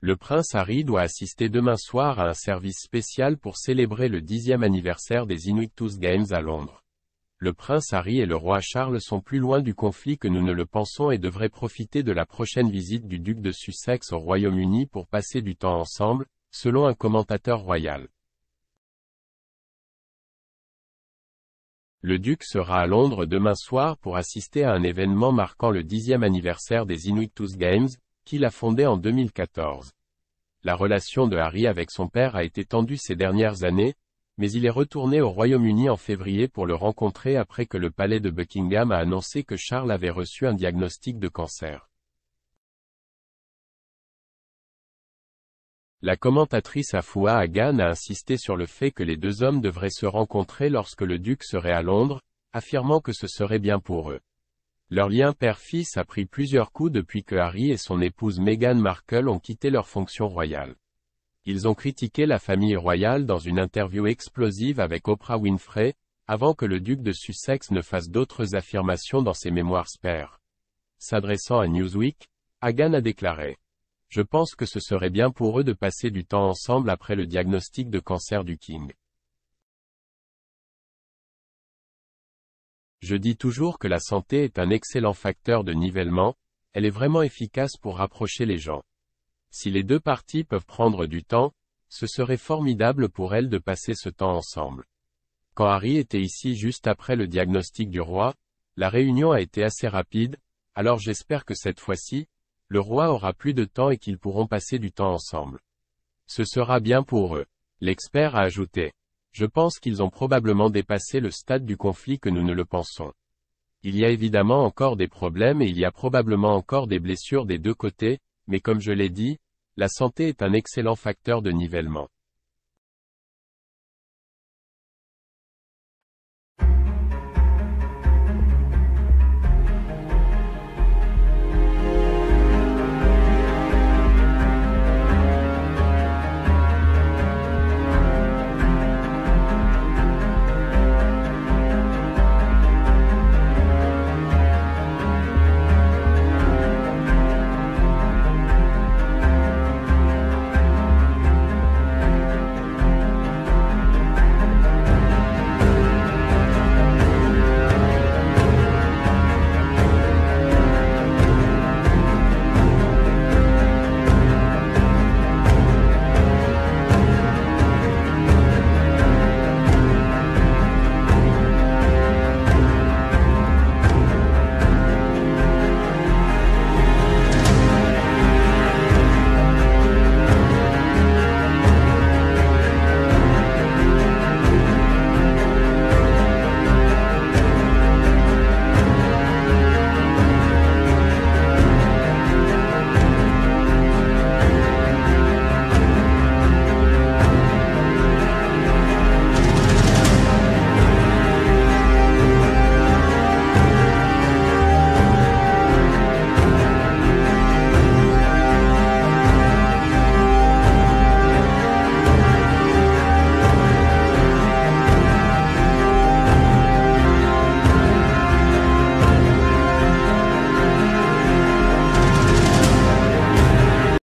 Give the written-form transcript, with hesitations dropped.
Le prince Harry doit assister demain soir à un service spécial pour célébrer le 10e anniversaire des Invictus Games à Londres. Le prince Harry et le roi Charles sont plus loin du conflit que nous ne le pensons et devraient profiter de la prochaine visite du duc de Sussex au Royaume-Uni pour passer du temps ensemble, selon un commentateur royal. Le duc sera à Londres demain soir pour assister à un événement marquant le 10e anniversaire des Invictus Games, qu'il a fondé en 2014. La relation de Harry avec son père a été tendue ces dernières années, mais il est retourné au Royaume-Uni en février pour le rencontrer après que le palais de Buckingham a annoncé que Charles avait reçu un diagnostic de cancer. La commentatrice Afua Hagan a insisté sur le fait que les deux hommes devraient se rencontrer lorsque le duc serait à Londres, affirmant que ce serait bien pour eux. Leur lien père-fils a pris plusieurs coups depuis que Harry et son épouse Meghan Markle ont quitté leur fonction royale. Ils ont critiqué la famille royale dans une interview explosive avec Oprah Winfrey, avant que le duc de Sussex ne fasse d'autres affirmations dans ses mémoires Spare. S'adressant à Newsweek, Hagan a déclaré: « Je pense que ce serait bien pour eux de passer du temps ensemble après le diagnostic de cancer du King. Je dis toujours que la santé est un excellent facteur de nivellement, elle est vraiment efficace pour rapprocher les gens. Si les deux parties peuvent prendre du temps, ce serait formidable pour elles de passer ce temps ensemble. Quand Harry était ici juste après le diagnostic du roi, la réunion a été assez rapide, alors j'espère que cette fois-ci, le roi aura plus de temps et qu'ils pourront passer du temps ensemble. Ce sera bien pour eux. » L'expert a ajouté. Je pense qu'ils ont probablement dépassé le stade du conflit que nous ne le pensons. Il y a évidemment encore des problèmes et il y a probablement encore des blessures des deux côtés, mais comme je l'ai dit, la santé est un excellent facteur de nivellement.